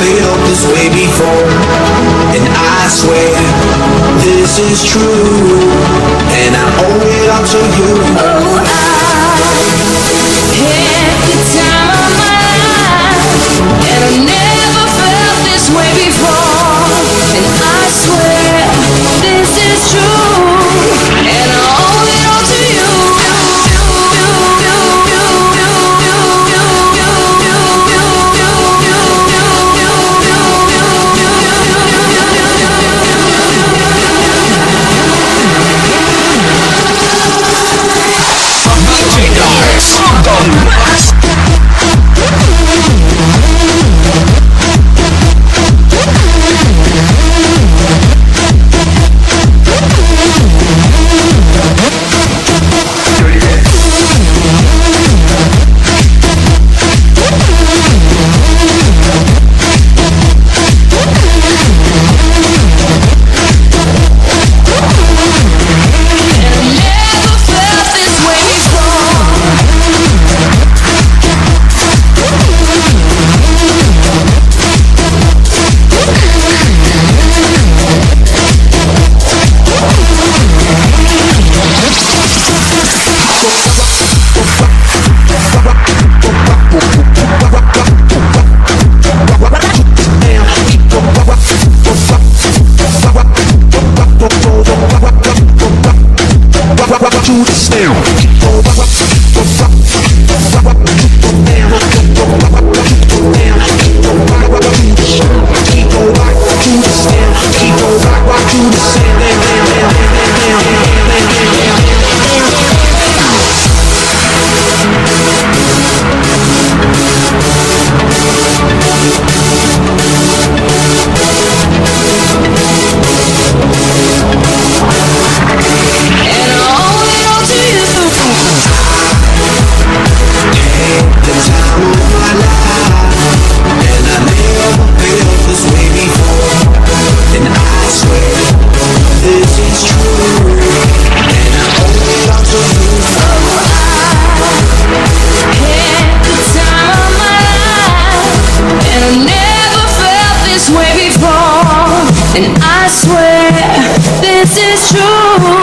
felt this way before, and I swear this is true, and I owe it all to you. Oh, I had the time of my life, and I never felt this way before, and I swear this is true, and I owe it all to you. And I swear this is true.